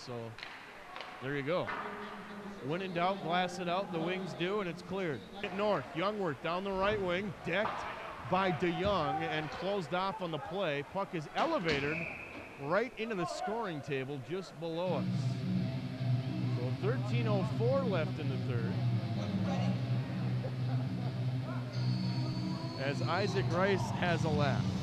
So there you go. When in doubt, glass it out. The Wings do, and it's cleared. North, Youngworth down the right wing, decked by DeYoung and closed off on the play. Puck is elevated right into the scoring table just below us. So 13:04 left in the third. As Isaac Rice has a laugh.